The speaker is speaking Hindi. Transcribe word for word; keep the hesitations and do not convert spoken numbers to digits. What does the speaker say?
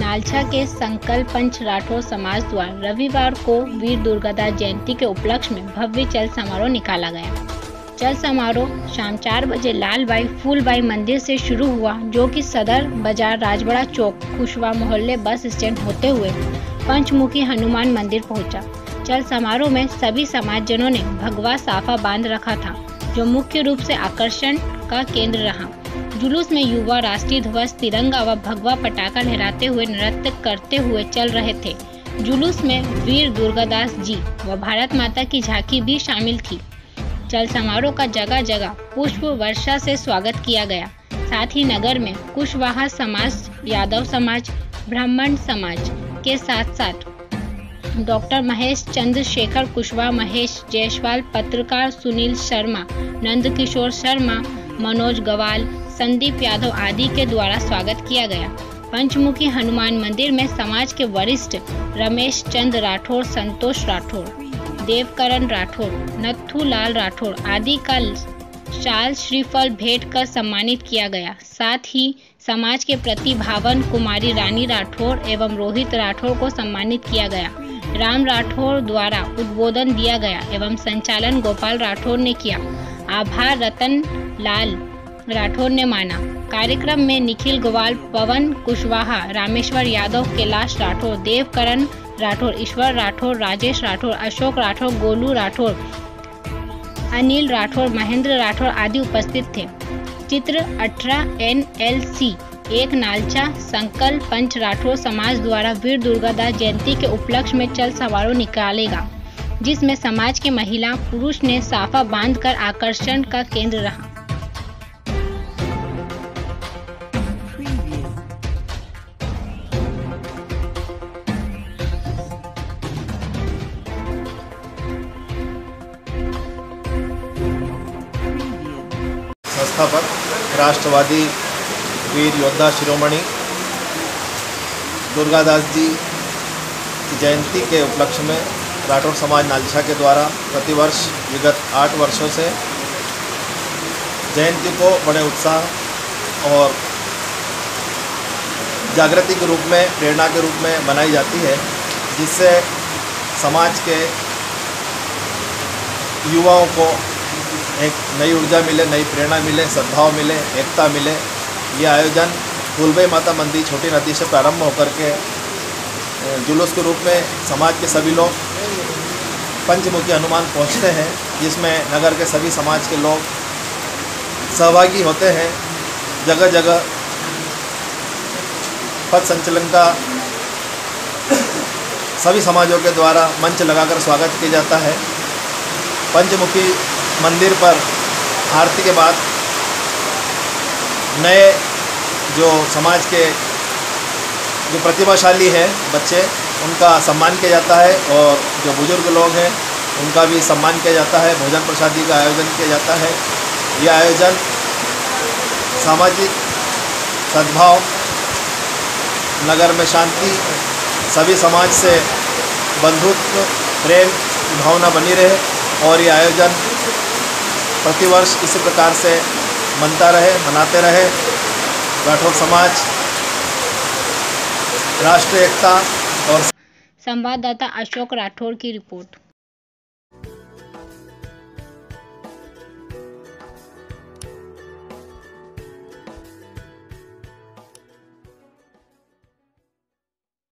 नालछा के संकल्प पंच राठौर समाज द्वारा रविवार को वीर दुर्गादास जयंती के उपलक्ष्य में भव्य चल समारोह निकाला गया। चल समारोह शाम चार बजे लालबाई फूलबाई मंदिर से शुरू हुआ, जो कि सदर बाजार राजबड़ा चौक कुशवाहा मोहल्ले बस स्टैंड होते हुए पंचमुखी हनुमान मंदिर पहुंचा। चल समारोह में सभी समाजजनों ने भगवा साफा बांध रखा था, जो मुख्य रूप से आकर्षण का केंद्र रहा। जुलूस में युवा राष्ट्रीय ध्वज, तिरंगा व भगवा पटाखा लहराते हुए नृत्य करते हुए चल रहे थे। जुलूस में वीर दुर्गादास जी व भारत माता की झांकी भी शामिल थी। चल समारोह का जगह जगह पुष्प वर्षा से स्वागत किया गया। साथ ही नगर में कुशवाहा समाज, यादव समाज, ब्राह्मण समाज के साथ साथ डॉक्टर महेश चंद्रशेखर कुशवाहा, महेश जायसवाल, पत्रकार सुनील शर्मा, नंदकिशोर शर्मा, मनोज गवाल, संदीप यादव आदि के द्वारा स्वागत किया गया। पंचमुखी हनुमान मंदिर में समाज के वरिष्ठ रमेश चंद्र राठौर, संतोष राठौर, देवकरण राठौर, नथु लाल राठौर आदि का शाल श्रीफल भेंट कर सम्मानित किया गया। साथ ही समाज के प्रतिभावन कुमारी रानी राठौर एवं रोहित राठौर को सम्मानित किया गया। राम राठौर द्वारा उद्बोधन दिया गया एवं संचालन गोपाल राठौर ने किया। आभार रतन लाल राठौर ने माना। कार्यक्रम में निखिल गोवाल, पवन कुशवाहा, रामेश्वर यादव, कैलाश राठौर, देवकरण राठौर, ईश्वर राठौर, राजेश राठौर, अशोक राठौर, गोलू राठौर, अनिल राठौर, महेंद्र राठौर आदि उपस्थित थे। चित्र अठारह एन एल सी एक नालछा संकल्प पंच राठौर समाज द्वारा वीर दुर्गादास जयंती के उपलक्ष्य में चल समारोह निकालेगा, जिसमें समाज के महिला पुरुष ने साफा बांधकर आकर्षण का केंद्र रहा। संस्थापक राष्ट्रवादी वीर योद्धा शिरोमणि दुर्गादास जी की जयंती के उपलक्ष्य में राठौर समाज नालछा के द्वारा प्रतिवर्ष विगत आठ वर्षों से जयंती को बड़े उत्साह और जागृति के रूप में, प्रेरणा के रूप में मनाई जाती है, जिससे समाज के युवाओं को एक नई ऊर्जा मिले, नई प्रेरणा मिले, सद्भाव मिले, एकता मिले। ये आयोजन फूलबाई माता मंदिर छोटी नदी से प्रारंभ होकर के जुलूस के रूप में समाज के सभी लोग पंचमुखी हनुमान पहुंचते हैं, जिसमें नगर के सभी समाज के लोग सहभागी होते हैं। जगह जगह पथ संचलन का सभी समाजों के द्वारा मंच लगाकर स्वागत किया जाता है। पंचमुखी मंदिर पर आरती के बाद नए जो समाज के जो प्रतिभाशाली हैं बच्चे, उनका सम्मान किया जाता है और जो बुजुर्ग लोग हैं उनका भी सम्मान किया जाता है। भोजन प्रसादी का आयोजन किया जाता है। यह आयोजन सामाजिक सद्भाव, नगर में शांति, सभी समाज से बंधुत्व, प्रेम की भावना बनी रहे और ये आयोजन प्रतिवर्ष इसी प्रकार से मनता रहे, मनाते रहे। राठौर समाज राष्ट्रीय एकता और संवाददाता अशोक राठौर की रिपोर्ट।